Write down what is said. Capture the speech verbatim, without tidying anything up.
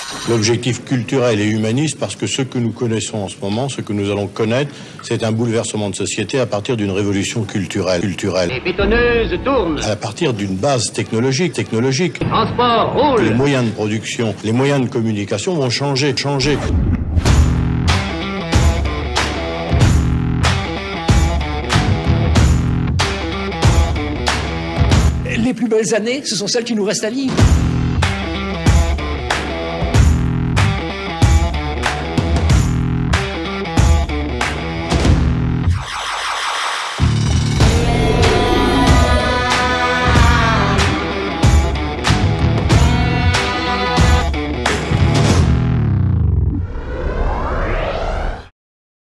L'objectif culturel et humaniste, parce que ce que nous connaissons en ce moment, ce que nous allons connaître, c'est un bouleversement de société à partir d'une révolution culturelle. culturelle. Les bétonneuses tournent. À partir d'une base technologique, technologique. Les transports roulent. Les moyens de production, les moyens de communication vont changer, changer. Les plus belles années, ce sont celles qui nous restent à vivre.